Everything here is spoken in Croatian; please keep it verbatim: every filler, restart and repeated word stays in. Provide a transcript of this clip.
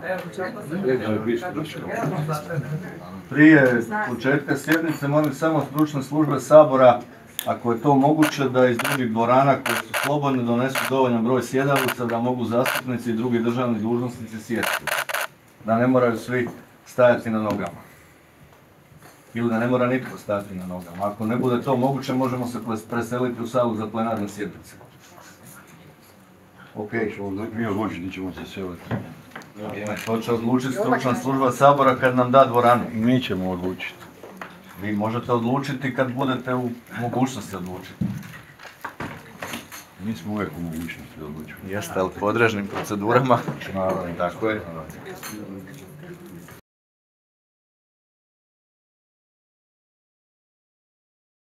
Prije početka sjednice molim samo stručne službe Sabora, ako je to moguće, da iz drugih dvorana koje su slobodne donesu dovoljan broj sjedalica da mogu zastupnici i drugi državni dužnosnici sjesti. Da ne moraju svi stajati na nogama. Ili da ne mora nitko stajati na nogama. Ako ne bude to moguće, možemo se preseliti u salu za plenarne sjednice. Ok. Mi odlučiti ćemo se seliti. To će odlučiti stručna služba Sabora kad nam da dvoranu. Mi ćemo odlučiti. Vi možete odlučiti kad budete u mogućnosti odlučiti. Mi smo uvijek u mogućnosti odlučiti. Jeste, ali po određenim procedurama? Naravno, tako je.